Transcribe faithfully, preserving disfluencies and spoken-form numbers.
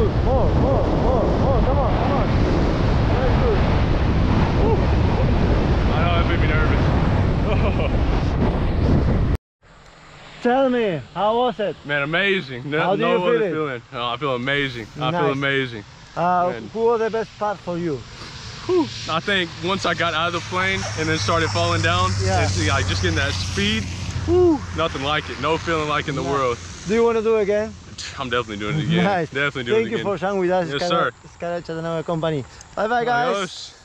good. More, more, more, more. Come on, come on. Very good. Woo. I know, that made me nervous. Tell me, how was it? Man, amazing. No, How do no you feel other it? feeling. Oh, I feel amazing. I Nice. feel amazing. Uh, Man. who was the best part for you? Whew. I think once I got out of the plane and then started falling down, Yeah. and like just getting that speed, whew, nothing like it. No feeling like in the Nice. world. Do you want to do it again? I'm definitely doing it again. Nice. Definitely doing Thank it you again. for sharing with us, Yes, Skydive, sir. Skydive Chattanooga company. Bye bye, guys. Adios.